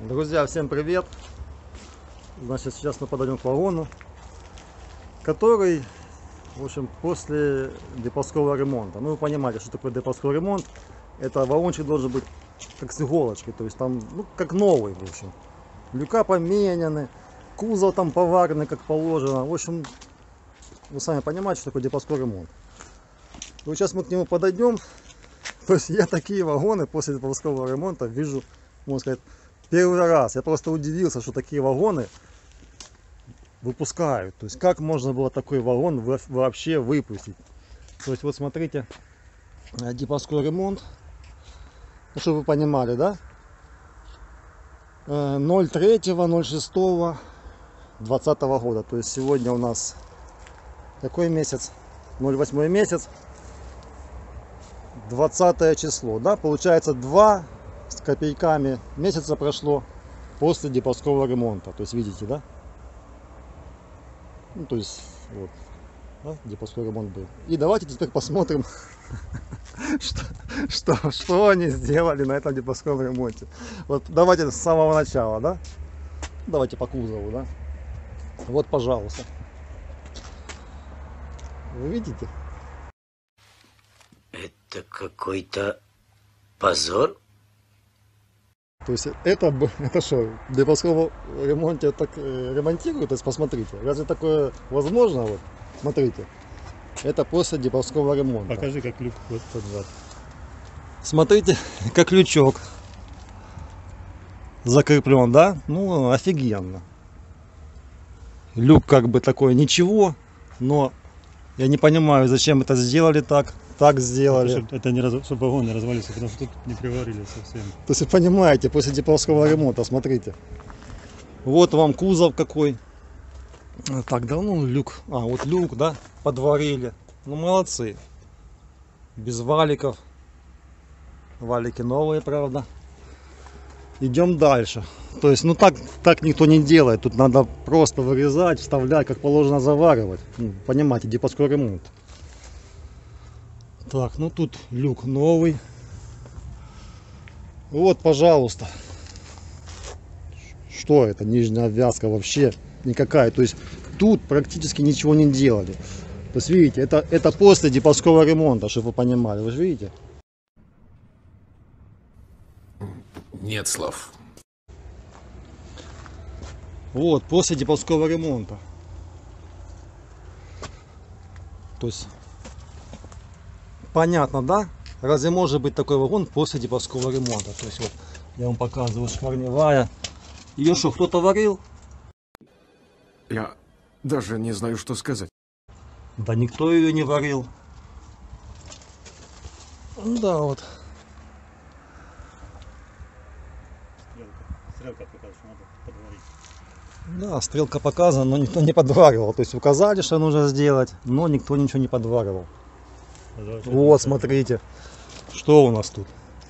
Друзья, всем привет! Значит, сейчас мы подойдем к вагону, который, в общем, после депольского ремонта. Ну, вы понимаете, что такое депольской ремонт. Это вагончик должен быть как с иголочки, то есть там, ну, как новый, в общем. Люка поменены, кузов там поваренный, как положено. В общем, вы сами понимаете, что такое депольской ремонт. И вот сейчас мы к нему подойдем. То есть я такие вагоны после депольского ремонта вижу, можно сказать, первый раз. Я просто удивился, что такие вагоны выпускают. То есть как можно было такой вагон вообще выпустить. То есть вот смотрите, депольской ремонт. Ну, чтобы вы понимали, да? 03.06.2020 года. То есть сегодня у нас какой месяц? 08 месяц. 20 число, да, получается 2 с копейками месяца прошло после депольского ремонта, то есть видите, да, ну, то есть вот, да, депольской ремонт был. И давайте теперь посмотрим, что они сделали на этом депольском ремонте. Вот давайте с самого начала, да, давайте по кузову, да, вот, пожалуйста, вы видите? Это какой-то позор. То есть это что, в депольском ремонте так ремонтируют? То есть посмотрите, разве такое возможно? Вот, смотрите, это после депольского ремонта. Покажи, как люк вот поджат. Смотрите, как лючок закреплен, да? Ну, офигенно. Люк как бы такой ничего, но я не понимаю, зачем это сделали так. Так сделали. Это не чтобы вагон не развалился, потому что тут не приварили совсем. То есть вы понимаете, после депольского ремонта, смотрите. Вот вам кузов какой. Так, давно люк. А, вот люк, да, подварили. Ну, молодцы. Без валиков. Валики новые, правда. Идем дальше. То есть, ну так никто не делает. Тут надо просто вырезать, вставлять, как положено заваривать. Ну, понимаете, депольской ремонт. Так, ну тут люк новый. Вот, пожалуйста. Что это? Нижняя обвязка вообще никакая. То есть тут практически ничего не делали. То есть видите, это после депольского ремонта, чтобы вы понимали. Вы же видите? Нет слов. Вот, после депольского ремонта. То есть понятно, да? Разве может быть такой вагон после депольского ремонта? То есть вот я вам показываю шкварневая. Ее что, кто-то варил? Я даже не знаю, что сказать. Да никто ее не варил. Да, вот. Стрелка показывает, что надо подварить. Да, стрелка показана, но никто не подваривал. То есть указали, что нужно сделать, но никто ничего не подваривал. Вот, смотрите, что у нас тут.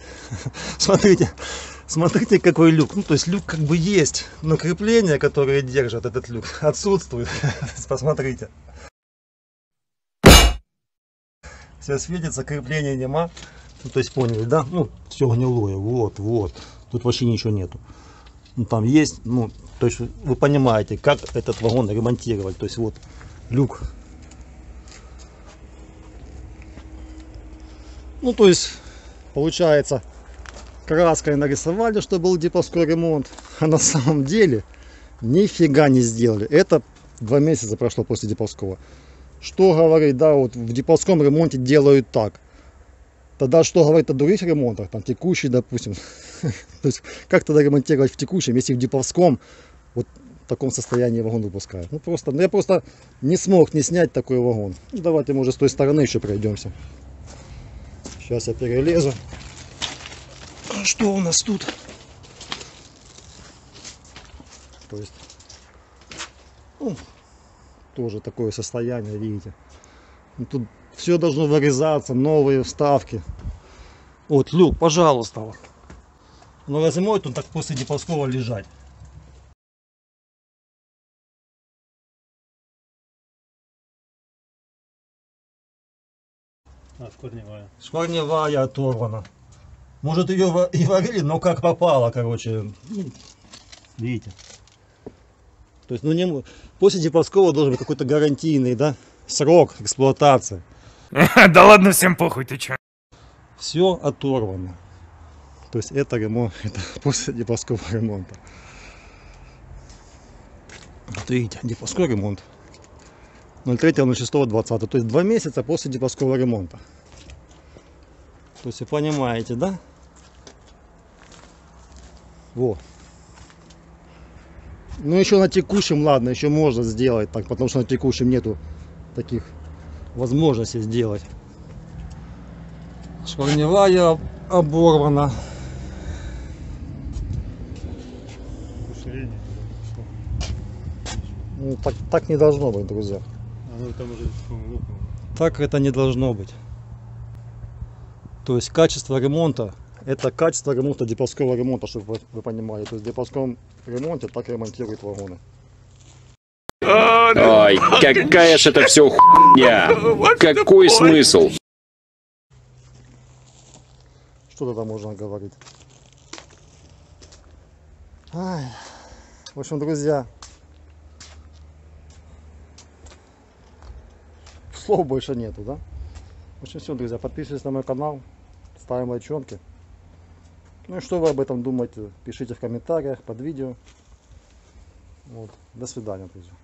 Смотрите, какой люк. Ну, то есть люк как бы есть, но крепления, которые держат этот люк, отсутствуют. Посмотрите. Все светится, крепления нема. Ну, то есть поняли, да? Ну, все гнилое. Вот. Тут вообще ничего нету. Ну, там есть, ну, то есть вы понимаете, как этот вагон ремонтировать. То есть вот люк. Ну, то есть, получается, краской нарисовали, что был депольской ремонт, а на самом деле нифига не сделали. Это 2 месяца прошло после депольского. Что говорить, да, вот в депольском ремонте делают так. Тогда что говорить о других ремонтах, там текущий, допустим. То есть, как тогда ремонтировать в текущем, если в депольском вот в таком состоянии вагон выпускают? Ну, просто, я просто не смог не снять такой вагон. Ну, давайте мы уже с той стороны еще пройдемся. Сейчас я перелезу. Что у нас тут? То есть, ну, тоже такое состояние, видите. Тут все должно вырезаться, новые вставки. Вот люк, пожалуйста. Но разве может он так после депольского лежать? А, шкварневая. Шкварневая оторвана. Может ее и варили, но как попало, короче. Видите? То есть, ну, не, после Деповского должен быть какой-то гарантийный, да, срок эксплуатации. Да ладно, всем похуй, ты чё? Все оторвано. То есть это ремонт, это после Деповского ремонта. Вот видите, Деповской ремонт. 03.06.20. То есть 2 месяца после Деповского ремонта. То есть вы понимаете, да? Вот. Ну еще на текущем, ладно, еще можно сделать так, потому что на текущем нету таких возможностей сделать. Шварневая оборвана. Расширение. Ну, так не должно быть, друзья. А ну там уже, по-моему, лопнуло. Так это не должно быть. То есть качество ремонта, это качество ремонта Деповского ремонта, чтобы вы понимали. То есть в Деповском ремонте так ремонтируют вагоны. Ой, какая ж это все хуйня! Какой смысл? Что тогда можно говорить? Ай. В общем, друзья, слов больше нету, да? В общем, все, друзья, подписывайтесь на мой канал, ставим лайчонки. Ну и что вы об этом думаете, пишите в комментариях под видео. Вот. До свидания, друзья.